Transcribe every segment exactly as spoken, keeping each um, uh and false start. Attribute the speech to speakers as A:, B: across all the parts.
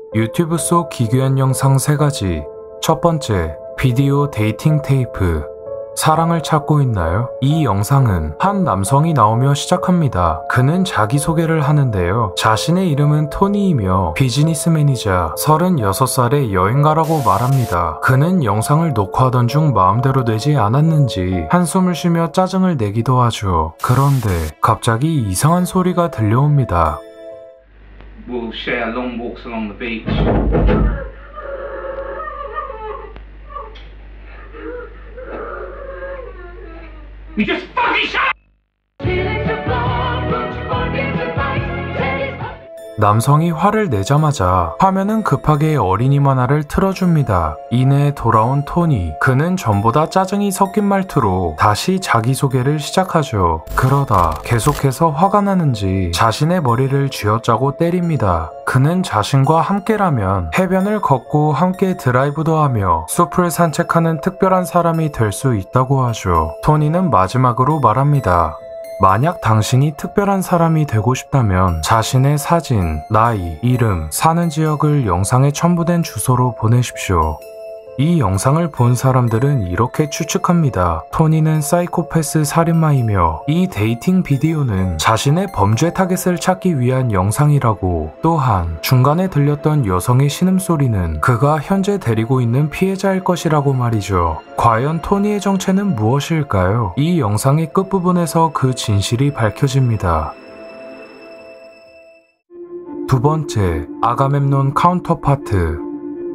A: 유튜브 속 기괴한 영상 세 가지. 첫 번째, 비디오 데이팅 테이프. 사랑을 찾고 있나요? 이 영상은 한 남성이 나오며 시작합니다. 그는 자기소개를 하는데요. 자신의 이름은 토니이며 비즈니스맨이자 서른여섯 살의 여행가라고 말합니다. 그는 영상을 녹화하던 중 마음대로 되지 않았는지 한숨을 쉬며 짜증을 내기도 하죠. 그런데 갑자기 이상한 소리가 들려옵니다.
B: We'll share long walks along the beach. You just fucking shut
A: 남성이 화를 내자마자 화면은 급하게 어린이 만화를 틀어줍니다. 이내 돌아온 토니. 그는 전보다 짜증이 섞인 말투로 다시 자기소개를 시작하죠. 그러다 계속해서 화가 나는지 자신의 머리를 쥐어짜고 때립니다. 그는 자신과 함께라면 해변을 걷고 함께 드라이브도 하며 숲을 산책하는 특별한 사람이 될 수 있다고 하죠. 토니는 마지막으로 말합니다. 만약 당신이 특별한 사람이 되고 싶다면 자신의 사진, 나이, 이름, 사는 지역을 영상에 첨부된 주소로 보내십시오. 이 영상을 본 사람들은 이렇게 추측합니다. 토니는 사이코패스 살인마이며 이 데이팅 비디오는 자신의 범죄 타겟을 찾기 위한 영상이라고. 또한 중간에 들렸던 여성의 신음소리는 그가 현재 데리고 있는 피해자일 것이라고 말이죠. 과연 토니의 정체는 무엇일까요? 이 영상의 끝부분에서 그 진실이 밝혀집니다. 두 번째, 아가멤논 카운터파트.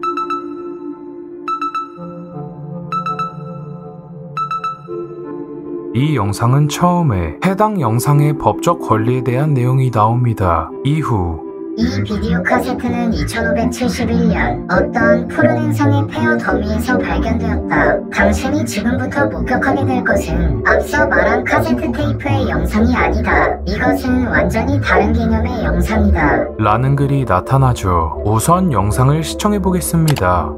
A: 이 영상은 처음에 해당 영상의 법적 권리에 대한 내용이 나옵니다. 이후
C: 이 비디오 카세트는 이천오백칠십일 년 어떤 푸른 행성의 폐허 더미에서 발견되었다. 당신이 지금부터 목격하게 될 것은 앞서 말한 카세트 테이프의 영상이 아니다. 이것은 완전히 다른 개념의 영상이다.
A: 라는 글이 나타나죠. 우선 영상을 시청해보겠습니다.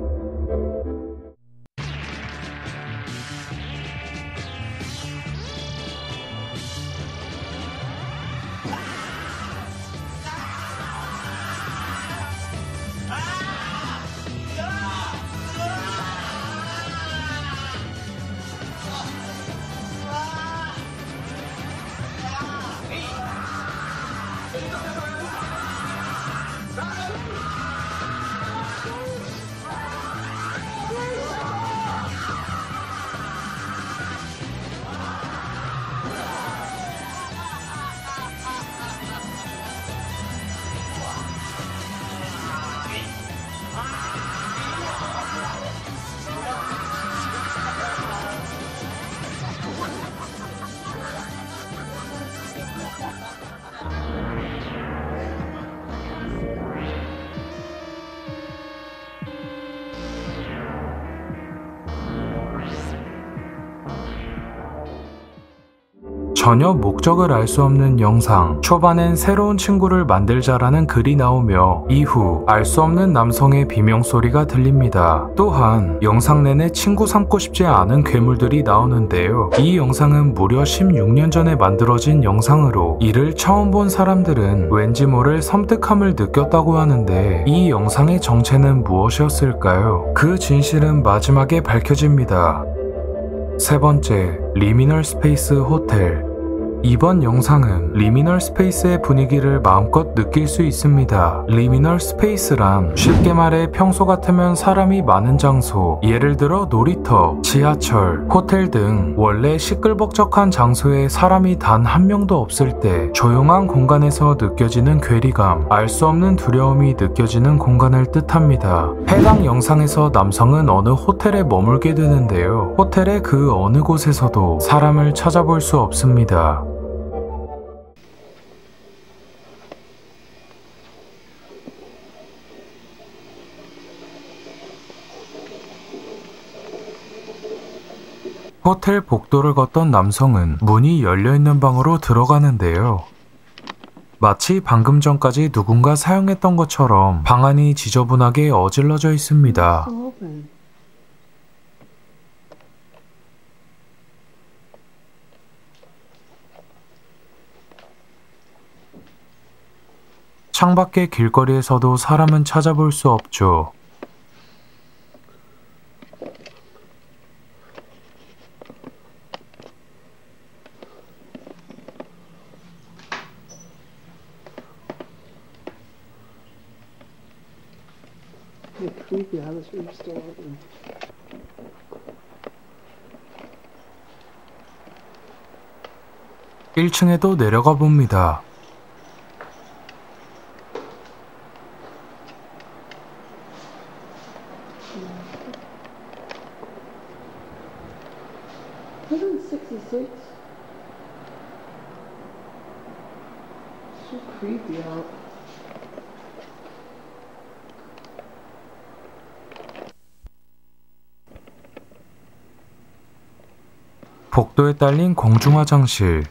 A: 전혀 목적을 알 수 없는 영상. 초반엔 새로운 친구를 만들자라는 글이 나오며 이후 알 수 없는 남성의 비명소리가 들립니다. 또한 영상 내내 친구 삼고 싶지 않은 괴물들이 나오는데요. 이 영상은 무려 십육 년 전에 만들어진 영상으로 이를 처음 본 사람들은 왠지 모를 섬뜩함을 느꼈다고 하는데 이 영상의 정체는 무엇이었을까요? 그 진실은 마지막에 밝혀집니다. 세 번째, 리미널 스페이스 호텔. 이번 영상은 리미널 스페이스의 분위기를 마음껏 느낄 수 있습니다. 리미널 스페이스란 쉽게 말해 평소 같으면 사람이 많은 장소, 예를 들어 놀이터, 지하철, 호텔 등 원래 시끌벅적한 장소에 사람이 단 한 명도 없을 때 조용한 공간에서 느껴지는 괴리감, 알 수 없는 두려움이 느껴지는 공간을 뜻합니다. 해당 영상에서 남성은 어느 호텔에 머물게 되는데요. 호텔의 그 어느 곳에서도 사람을 찾아볼 수 없습니다. 호텔 복도를 걷던 남성은 문이 열려있는 방으로 들어가는데요. 마치 방금 전까지 누군가 사용했던 것처럼 방 안이 지저분하게 어질러져 있습니다. 창밖의 길거리에서도 사람은 찾아볼 수 없죠.
D: Creepy how this room's still open.
A: 일 층에도 내려가 봅니다.
D: one sixty-six. So creepy out.
A: 복도에 딸린 공중화장실.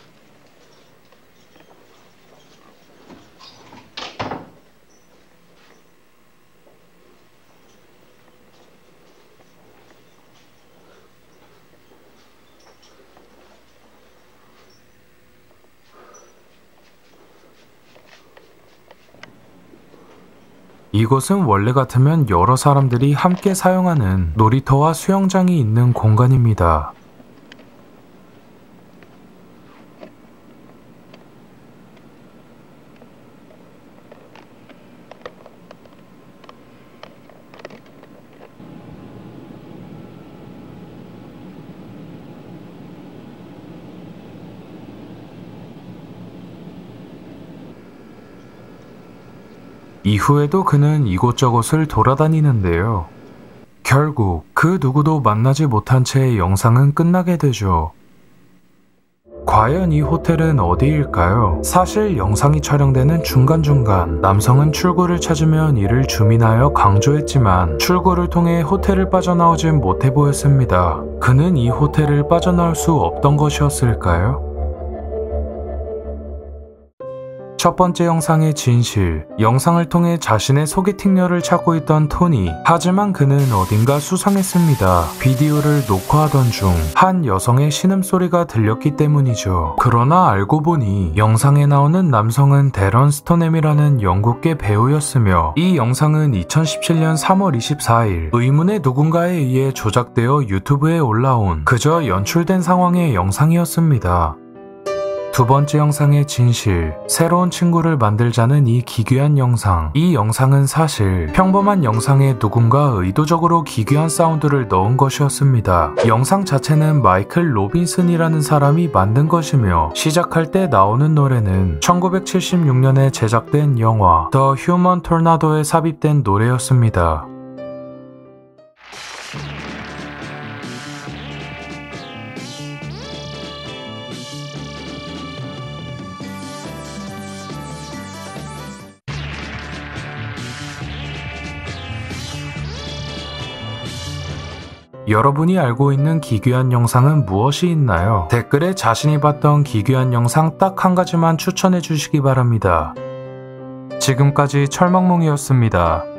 A: 이곳은 원래 같으면 여러 사람들이 함께 사용하는 놀이터와 수영장이 있는 공간입니다. 이후에도 그는 이곳저곳을 돌아다니는데요. 결국 그 누구도 만나지 못한 채 영상은 끝나게 되죠. 과연 이 호텔은 어디일까요? 사실 영상이 촬영되는 중간중간 남성은 출구를 찾으면 이를 주민하여 강조했지만 출구를 통해 호텔을 빠져나오진 못해 보였습니다. 그는 이 호텔을 빠져나올 수 없던 것이었을까요? 첫 번째 영상의 진실. 영상을 통해 자신의 소개팅녀를 찾고 있던 토니. 하지만 그는 어딘가 수상했습니다. 비디오를 녹화하던 중 한 여성의 신음소리가 들렸기 때문이죠. 그러나 알고 보니 영상에 나오는 남성은 데런 스토넴이라는 영국계 배우였으며 이 영상은 이천십칠 년 삼월 이십사일 의문의 누군가에 의해 조작되어 유튜브에 올라온 그저 연출된 상황의 영상이었습니다. 두 번째 영상의 진실. 새로운 친구를 만들자는 이 기괴한 영상. 이 영상은 사실 평범한 영상에 누군가 의도적으로 기괴한 사운드를 넣은 것이었습니다. 영상 자체는 마이클 로빈슨이라는 사람이 만든 것이며 시작할 때 나오는 노래는 천구백칠십육 년에 제작된 영화 더 휴먼 토나도에 삽입된 노래였습니다. 여러분이 알고 있는 기괴한 영상은 무엇이 있나요? 댓글에 자신이 봤던 기괴한 영상 딱 한 가지만 추천해 주시기 바랍니다. 지금까지 철망몽이었습니다.